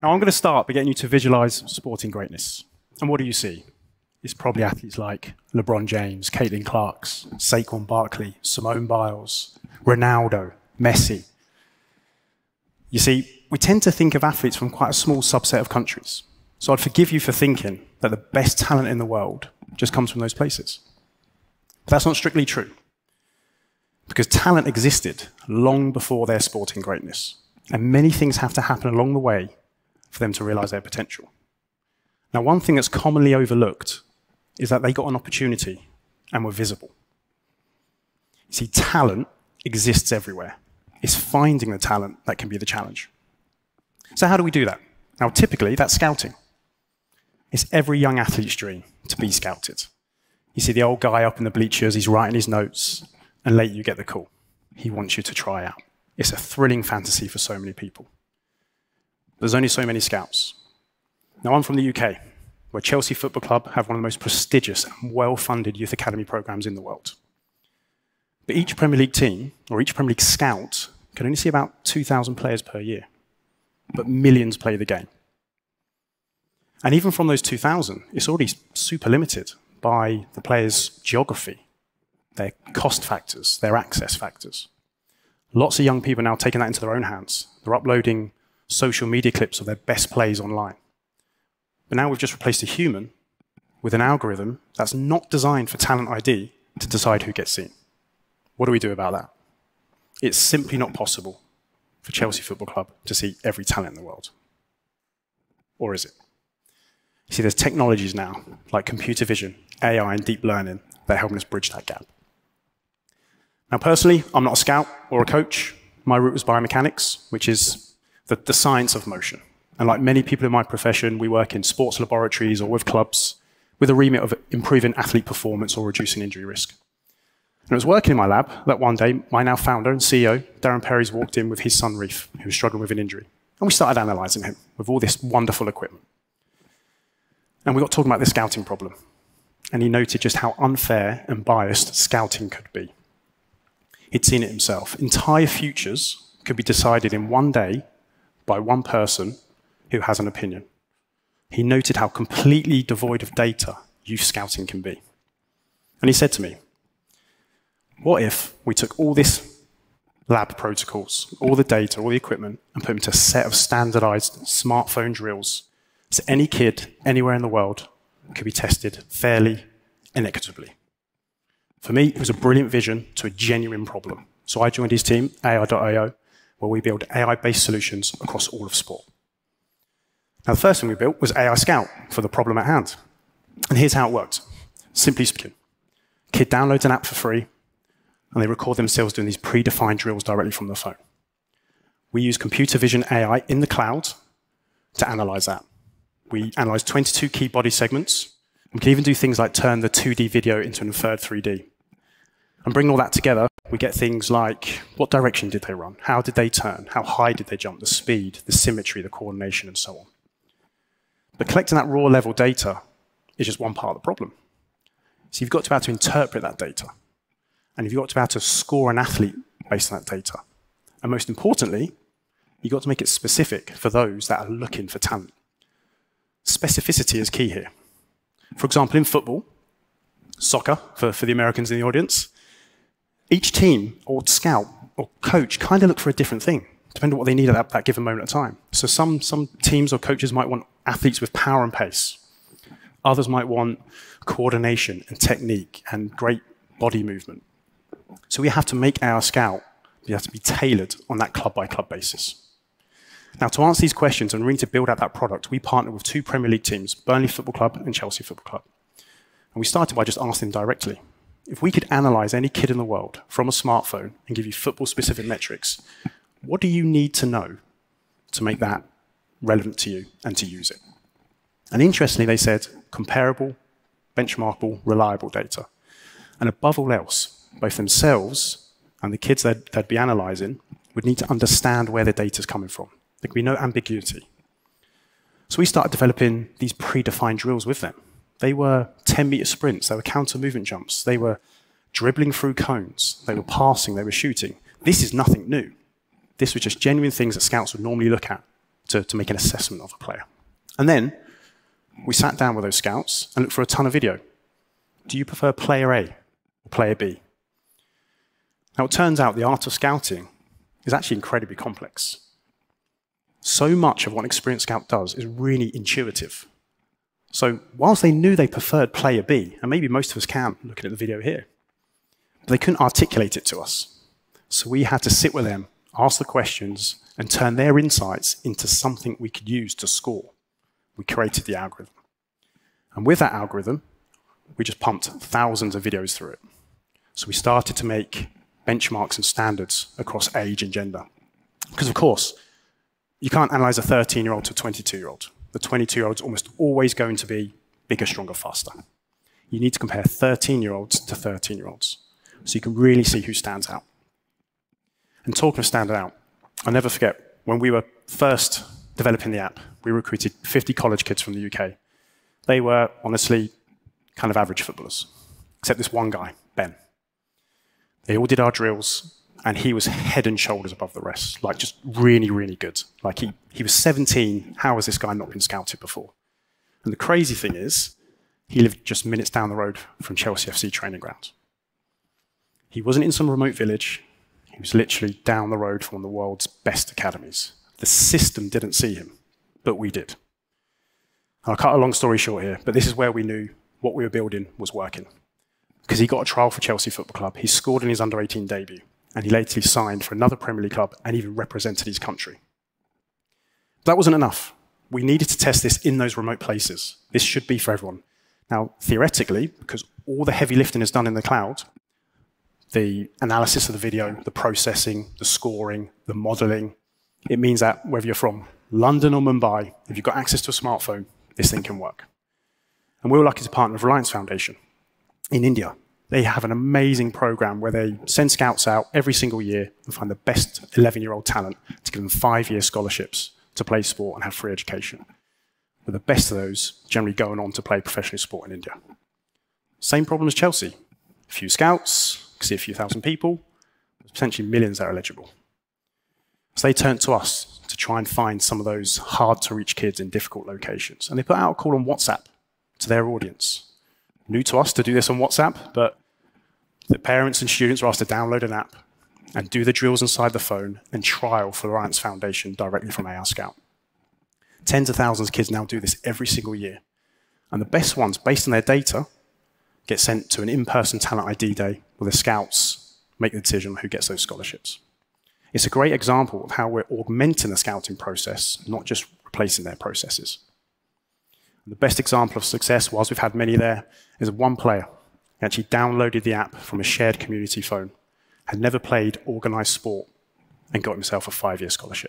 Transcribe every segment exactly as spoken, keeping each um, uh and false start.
Now, I'm going to start by getting you to visualize sporting greatness. And what do you see? It's probably athletes like LeBron James, Caitlin Clarks, Saquon Barkley, Simone Biles, Ronaldo, Messi. You see, we tend to think of athletes from quite a small subset of countries. So I'd forgive you for thinking that the best talent in the world just comes from those places. But that's not strictly true, because talent existed long before their sporting greatness, and many things have to happen along the way for them to realize their potential. Now, one thing that's commonly overlooked is that they got an opportunity and were visible. You see, talent exists everywhere. It's finding the talent that can be the challenge. So how do we do that? Now, typically, that's scouting. It's every young athlete's dream to be scouted. You see the old guy up in the bleachers, he's writing his notes, and later you get the call. He wants you to try out. It's a thrilling fantasy for so many people. There's only so many scouts. Now, I'm from the U K, where Chelsea Football Club have one of the most prestigious and well-funded youth academy programs in the world. But each Premier League team, or each Premier League scout, can only see about two thousand players per year. But millions play the game. And even from those two thousand, it's already super limited by the players' geography, their cost factors, their access factors. Lots of young people are now taking that into their own hands. They're uploading social media clips of their best plays online. But now we've just replaced a human with an algorithm that's not designed for talent I D to decide who gets seen. What do we do about that? It's simply not possible for Chelsea Football Club to see every talent in the world. Or is it? You see, there's technologies now, like computer vision, A I, and deep learning, that are helping us bridge that gap. Now, personally, I'm not a scout or a coach. My route was biomechanics, which is the, the science of motion. And like many people in my profession, we work in sports laboratories or with clubs with a remit of improving athlete performance or reducing injury risk. And it was working in my lab that one day, my now founder and C E O, Darren Perry's, walked in with his son, Reef, who was struggling with an injury. And we started analysing him with all this wonderful equipment. And we got talking about the scouting problem. And he noted just how unfair and biased scouting could be. He'd seen it himself. Entire futures could be decided in one day by one person who has an opinion. He noted how completely devoid of data youth scouting can be. And he said to me, what if we took all this lab protocols, all the data, all the equipment, and put them into a set of standardized smartphone drills so any kid anywhere in the world could be tested fairly and equitably? For me, it was a brilliant vision to a genuine problem. So I joined his team, A I dot I O, where we build A I-based solutions across all of sport. Now, the first thing we built was A I Scout for the problem at hand. And here's how it worked. Simply speaking, kid downloads an app for free, and they record themselves doing these predefined drills directly from the phone. We use computer vision A I in the cloud to analyze that. We analyze twenty-two key body segments. We can even do things like turn the two D video into an inferred three D. And bring all that together, we get things like, what direction did they run? How did they turn? How high did they jump? The speed, the symmetry, the coordination, and so on. But collecting that raw level data is just one part of the problem. So you've got to be able to interpret that data. And you've got to be able to score an athlete based on that data. And most importantly, you've got to make it specific for those that are looking for talent. Specificity is key here. For example, in football, soccer, for, for the Americans in the audience, each team or scout or coach kind of look for a different thing, depending on what they need at that, that given moment of time. So some, some teams or coaches might want athletes with power and pace. Others might want coordination and technique and great body movement. So we have to make our scout, we have to be tailored on that club-by-club basis. Now, to answer these questions and really to build out that product, we partnered with two Premier League teams, Burnley Football Club and Chelsea Football Club. And we started by just asking them directly, if we could analyze any kid in the world from a smartphone and give you football-specific metrics, what do you need to know to make that relevant to you and to use it? And interestingly, they said comparable, benchmarkable, reliable data. And above all else, both themselves and the kids they'd, they'd be analyzing would need to understand where the data is coming from. There could be no ambiguity. So we started developing these predefined drills with them. They were ten-meter sprints. They were counter-movement jumps. They were dribbling through cones. They were passing. They were shooting. This is nothing new. This was just genuine things that scouts would normally look at to, to make an assessment of a player. And then we sat down with those scouts and looked for a ton of video. Do you prefer player A or player B? Now, it turns out the art of scouting is actually incredibly complex. So much of what an experienced scout does is really intuitive. So whilst they knew they preferred player B, and maybe most of us can, looking at the video here, but they couldn't articulate it to us. So we had to sit with them, ask the questions, and turn their insights into something we could use to score. We created the algorithm. And with that algorithm, we just pumped thousands of videos through it. So we started to make benchmarks and standards across age and gender. Because of course, you can't analyze a thirteen-year-old to a twenty-two-year-old. The twenty-two-year-old's almost always going to be bigger, stronger, faster. You need to compare thirteen-year-olds to thirteen-year-olds. So you can really see who stands out. And talking of standing out, I'll never forget, when we were first developing the app, we recruited fifty college kids from the U K. They were, honestly, kind of average footballers, except this one guy, Ben. They all did our drills, and he was head and shoulders above the rest, like just really, really good. Like he, he was seventeen, how has this guy not been scouted before? And the crazy thing is, he lived just minutes down the road from Chelsea F C training ground. He wasn't in some remote village. He was literally down the road from one of the world's best academies. The system didn't see him, but we did. I'll cut a long story short here, but this is where we knew what we were building was working. Because he got a trial for Chelsea Football Club, he scored in his under eighteen debut, and he later signed for another Premier League club and even represented his country. But that wasn't enough. We needed to test this in those remote places. This should be for everyone. Now, theoretically, because all the heavy lifting is done in the cloud, the analysis of the video, the processing, the scoring, the modeling, it means that whether you're from London or Mumbai, if you've got access to a smartphone, this thing can work. And we were lucky to partner with Reliance Foundation in India. They have an amazing program where they send scouts out every single year and find the best eleven-year-old talent to give them five-year scholarships to play sport and have free education. With the best of those generally going on to play professional sport in India. Same problem as Chelsea. A few scouts, see a few thousand people, potentially millions that are eligible. So they turned to us to try and find some of those hard-to-reach kids in difficult locations. And they put out a call on WhatsApp to their audience. New to us to do this on WhatsApp, but the parents and students were asked to download an app and do the drills inside the phone and trial for the Reliance Foundation directly from A R Scout. Tens of thousands of kids now do this every single year. And the best ones, based on their data, get sent to an in-person talent I D day where the scouts make the decision on who gets those scholarships. It's a great example of how we're augmenting the scouting process, not just replacing their processes. And the best example of success, whilst we've had many there, is one player. He actually downloaded the app from a shared community phone, had never played organised sport, and got himself a five-year scholarship.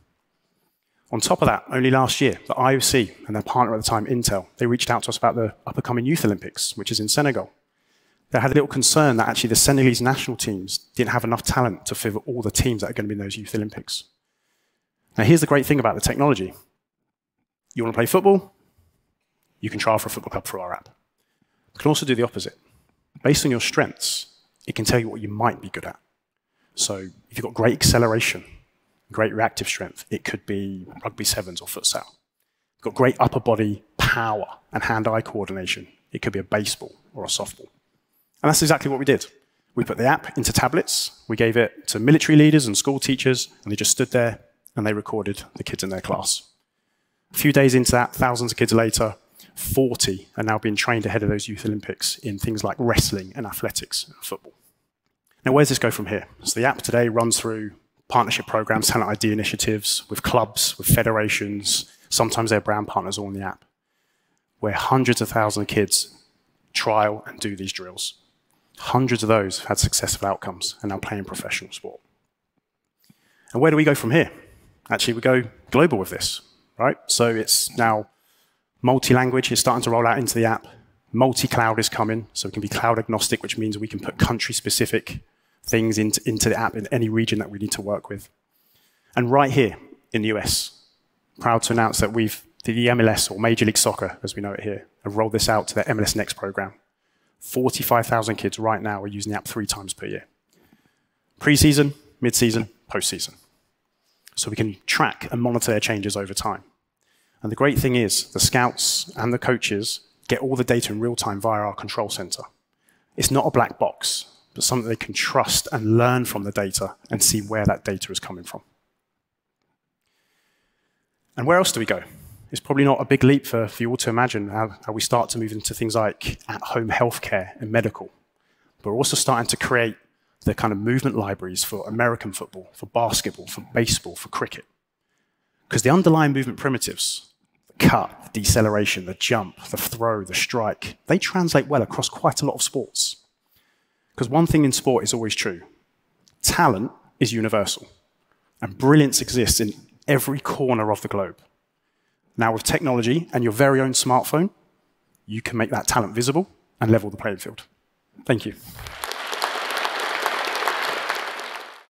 On top of that, only last year, the I O C and their partner at the time, Intel, they reached out to us about the up-and-coming Youth Olympics, which is in Senegal. They had a little concern that actually the Senegalese national teams didn't have enough talent to fill all the teams that are going to be in those Youth Olympics. Now, here's the great thing about the technology. You want to play football? You can trial for a football club through our app. You can also do the opposite. Based on your strengths, it can tell you what you might be good at. So if you've got great acceleration, great reactive strength, it could be rugby sevens or futsal. You've got great upper body power and hand-eye coordination. It could be a baseball or a softball. And that's exactly what we did. We put the app into tablets. We gave it to military leaders and school teachers, and they just stood there and they recorded the kids in their class. A few days into that, thousands of kids later, forty are now being trained ahead of those Youth Olympics in things like wrestling and athletics and football. Now, where does this go from here? So the app today runs through partnership programs, talent I D initiatives with clubs, with federations, sometimes their brand partners all on the app, where hundreds of thousands of kids trial and do these drills. Hundreds of those have had successful outcomes and now playing professional sport. And where do we go from here? Actually, we go global with this, right? So it's now multi-language is starting to roll out into the app. Multi-cloud is coming, so it can be cloud agnostic, which means we can put country-specific things into, into the app in any region that we need to work with. And right here in the U S, proud to announce that we've, the M L S, or Major League Soccer, as we know it here, have rolled this out to their M L S Next program. forty-five thousand kids right now are using the app three times per year. Pre-season, mid-season, post-season. so we can track and monitor their changes over time. And the great thing is, the scouts and the coaches get all the data in real time via our control center. It's not a black box, but something they can trust and learn from the data and see where that data is coming from. And where else do we go? It's probably not a big leap for, for you all to imagine how, how we start to move into things like at-home healthcare and medical. But we're also starting to create the kind of movement libraries for American football, for basketball, for baseball, for cricket. Because the underlying movement primitives, the cut, the deceleration, the jump, the throw, the strike, they translate well across quite a lot of sports. Because one thing in sport is always true. Talent is universal. And brilliance exists in every corner of the globe. Now with technology and your very own smartphone, you can make that talent visible and level the playing field. Thank you.